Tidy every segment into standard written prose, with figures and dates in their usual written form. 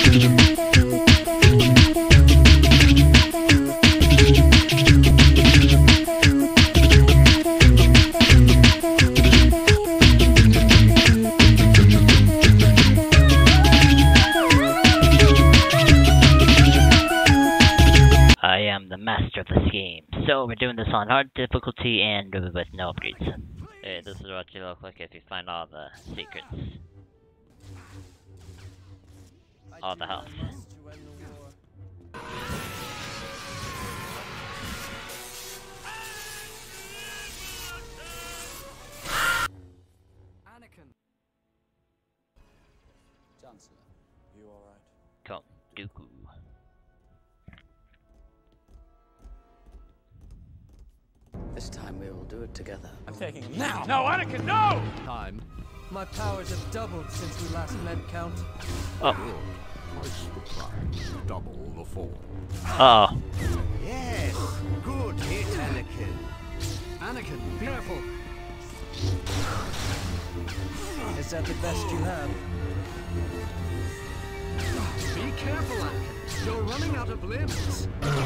I am the master of this game, so we're doing this on hard difficulty and with no upgrades. Hey, this is what you look like if you find all the secrets. All the health. Anakin. Chancellor, you alright? Count Dooku. This time we will do it together. I'm taking it now. No, Anakin, no! Time. My powers have doubled since we last met, Count. Oh. Twice the price, double the fall. Oh. Yes, good hit, Anakin. Anakin, be careful. Is that the best you have? Be careful, Anakin. You're running out of limbs.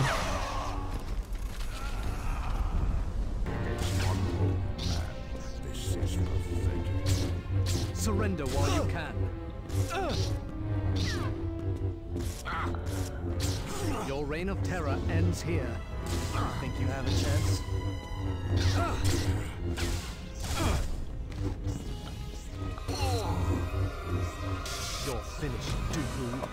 This is pathetic. Surrender while you can. Your reign of terror ends here. Think you have a chance? You're finished, Dooku.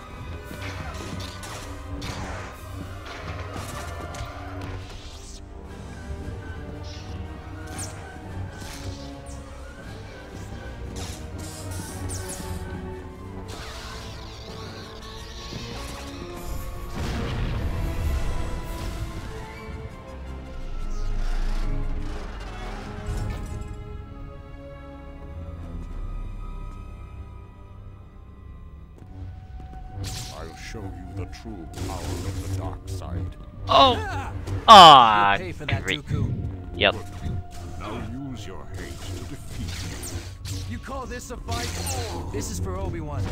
I'll show you the true power of the dark side. Oh! Ah, Pay for that, great. Dooku. Yep. Now use your hate to defeat me. You call this a fight? This is for Obi-Wan.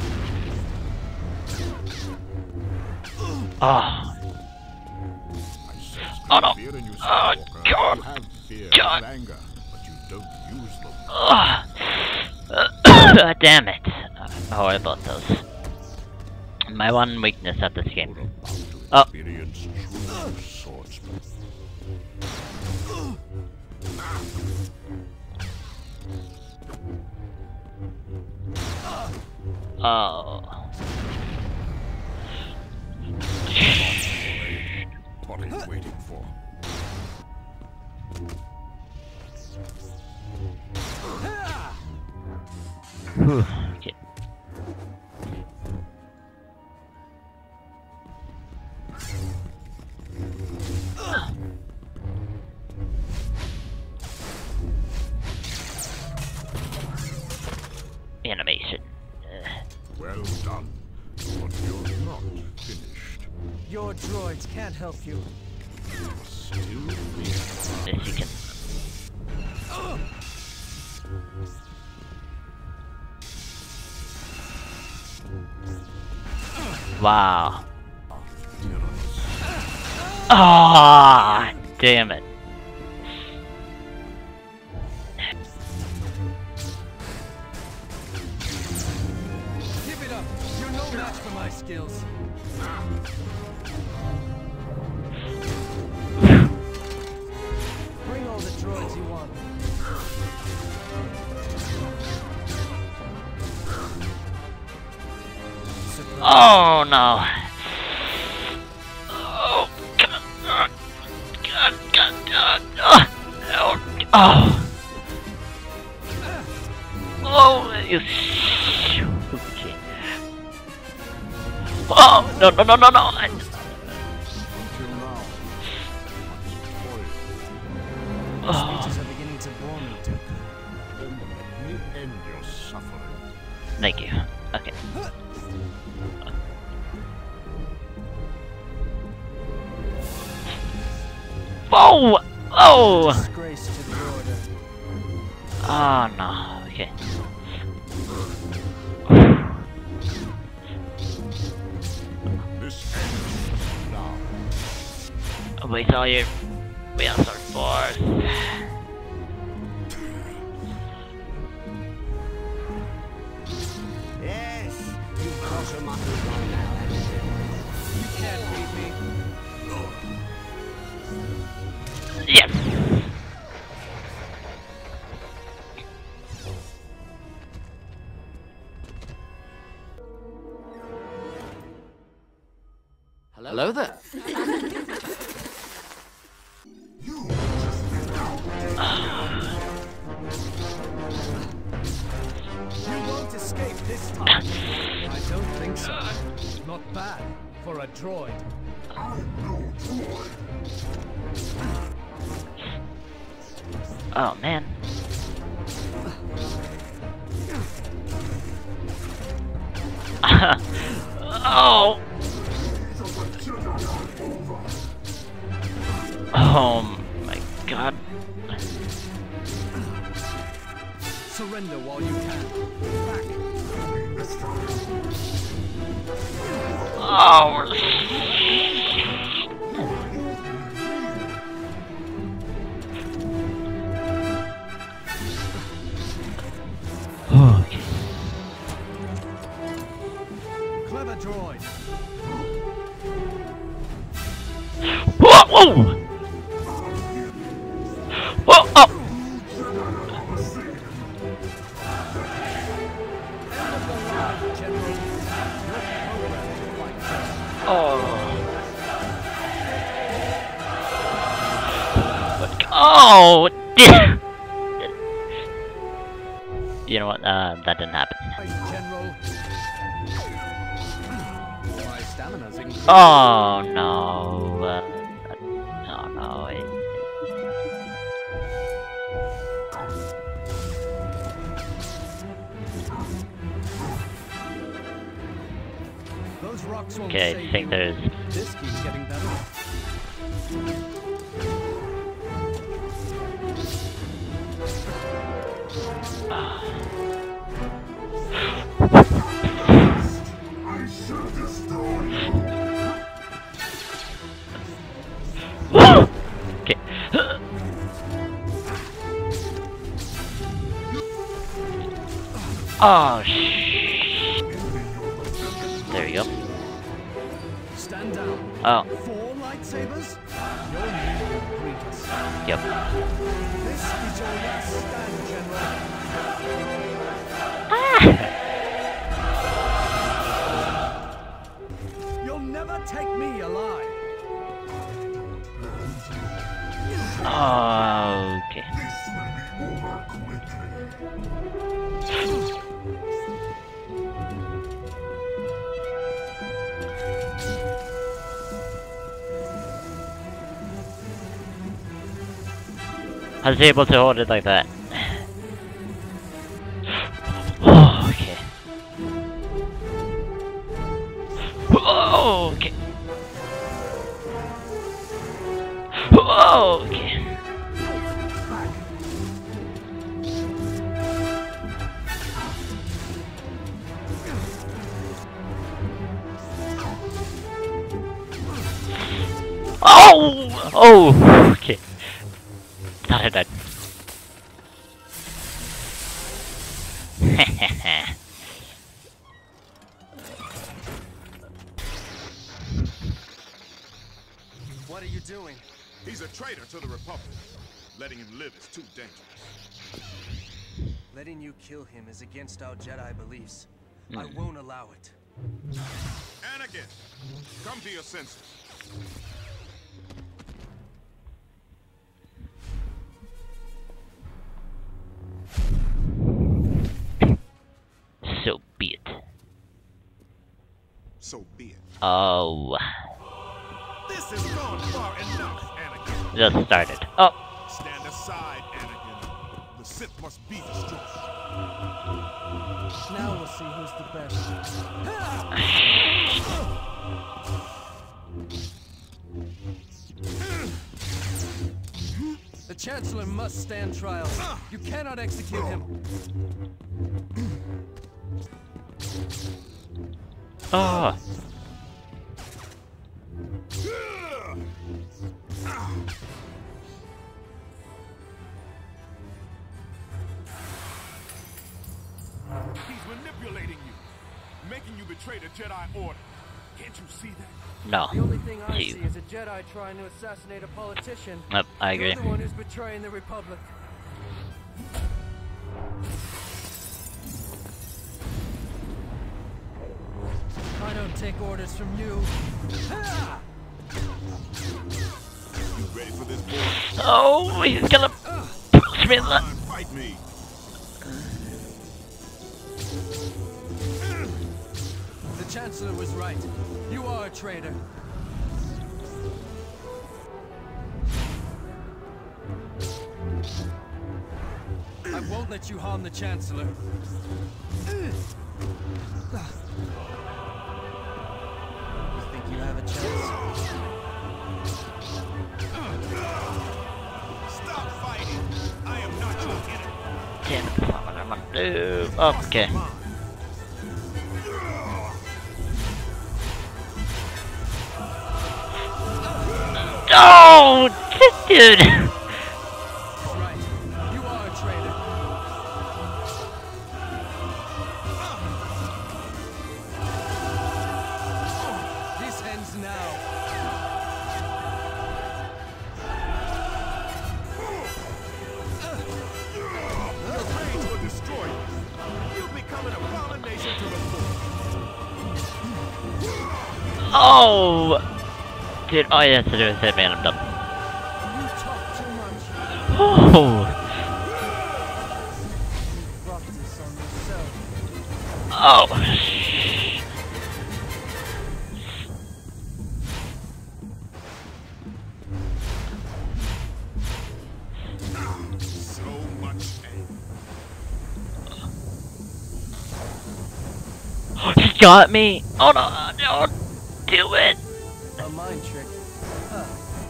Oh. I sense Oh, no. fear in you, Oh, Skywalker. God. You have fear God. and anger, but you don't use them. Damn it. Oh, I bought those. My one weakness at this game. You're about to Oh. experience true swordsman. Oh. What are you waiting for? Whew. Okay. Animation. Well done, but you're not finished. Your droids can't help you. Still free. Yes, you can. Wow. Ah, damn it. Give it up. You're no match for my skills. Bring all the droids you want. Oh no. Oh, God. God, God, God. Oh, oh. Oh, you. Okay. Oh, no, no, no, no, no. Until now, Oh. Speeches are beginning to bore me, Duke. then let me end your suffering. Thank you. Okay. Whoa! Oh! Disgrace to the order. Oh no. Okay. Waste all your force. Yes, you've got your muscles on now, Anakin. You can't beat me. Yes! Hello there. You won't escape this time. I don't think so. Not bad for a droid. Oh man. Oh. Oh my god. Surrender while you can. Back. Oh. Okay. Clever droid. Whoa! Whoa! Whoa! Oh! Oh! You know what? That didn't happen. General. My stamina's increased. Oh no! Oh no! Those rocks won't Okay, save I think you. there's. This keeps getting better. Okay. Oh there we go. Stand down. Oh. 4 lightsabers? Your need will greet us. Yep. This is your last stand, General. You'll never take me alive. Okay. I was able to hold it like that. Okay. Okay. Okay. Oh! Oh! Okay. Thought I died. What are you doing? He's a traitor to the Republic. Letting him live is too dangerous. Letting you kill him is against our Jedi beliefs. I won't allow it. Anakin, come to your senses. So be it. So be it. Oh. This has gone far enough, Anakin. Just started. Oh. Stand aside, Anakin. The Sith must be destroyed. Now we'll see who's the best. The Chancellor must stand trial. You cannot execute him. Oh. Jedi Order. Can't you see that? No. The only thing I See. see is a Jedi trying to assassinate a politician. Yep, I agree. You're the one who's betraying the Republic. I don't take orders from you. Ha! You ready for this, boy? Oh, he's gonna push me in the... Come on, fight me. The Chancellor was right. You are a traitor. I won't let you harm the Chancellor. You think you have a chance? Stop fighting. I am not your enemy. Damn it, that's not what I want to do. Okay. Oh, dude! Right. You are a traitor. This ends now. Your rage will destroy you. You'll become an abomination to the floor. Oh! Dude, all you have to do is hit me and I'm done. You talk too much. Oh! You brought this on yourself. Oh! So much anger. He got me! Oh no, don't do it! A mind trick. Huh.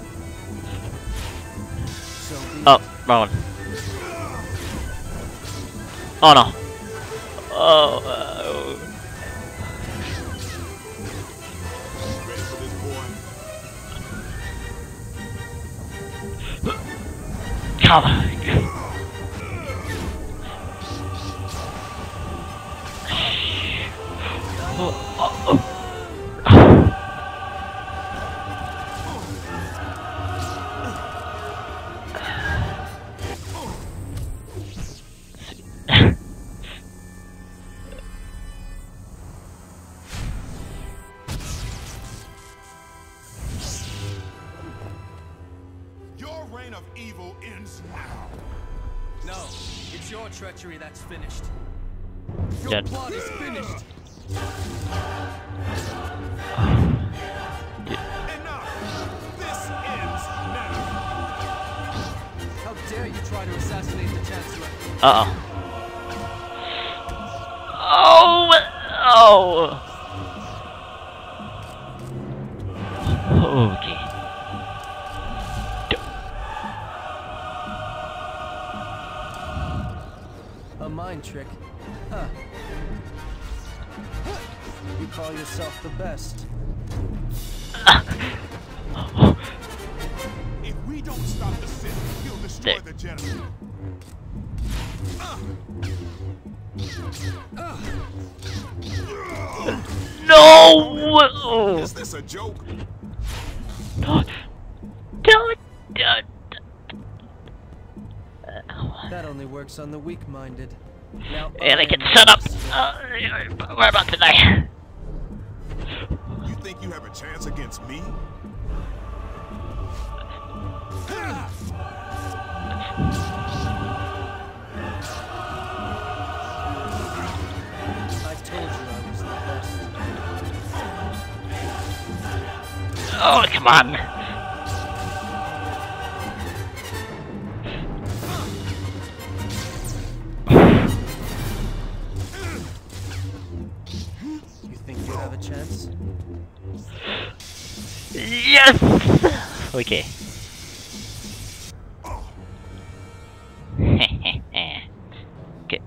So be Oh, wrong one. Oh no. Oh, Ready for this, boy? come on. Oh, oh, oh. Your reign of evil ends now. No, it's your treachery that's finished. Your Dead. plot is finished. Enough. This ends now. How dare you try to assassinate the Chancellor? Uh-oh. Oh! Oh! Okay. A mind trick. Huh. You call yourself the best. If we don't stop the Sith, he'll destroy There. the Jedi. No! Is this a joke? Don't. That only works on the weak-minded. Now, Anakin, shut up! We're about to die. You think you have a chance against me? I told you I was the best. Oh, come on. You think you have a chance? Yes! Okay. Okay.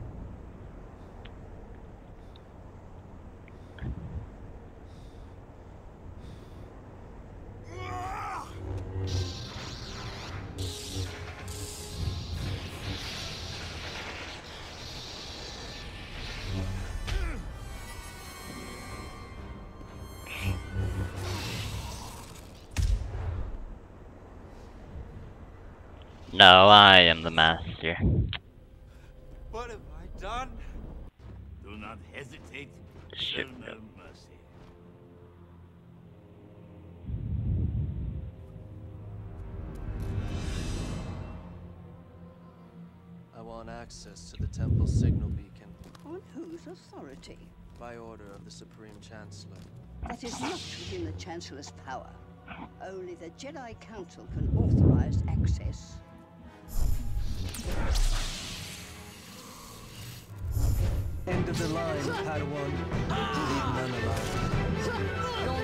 No, I am the master. What have I done? Do not hesitate. Show no mercy. I want access to the temple signal beacon On whose authority? by order of the Supreme Chancellor. That is not within the Chancellor's power. Only the Jedi Council can authorize access. End of the line, Padawan. Leave none alive.